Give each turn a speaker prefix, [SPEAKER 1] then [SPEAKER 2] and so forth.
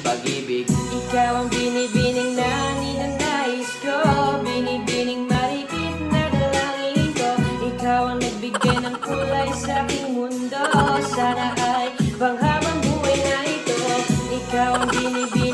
[SPEAKER 1] pag-ibig.
[SPEAKER 2] Ikaw ang binibining na ninanais ko, binibining marikit na dalangin ko. Ikaw ang nagbigay ng kulay sa aking mundo, sana ay panghabang buhay na ito. Ikaw ang binibining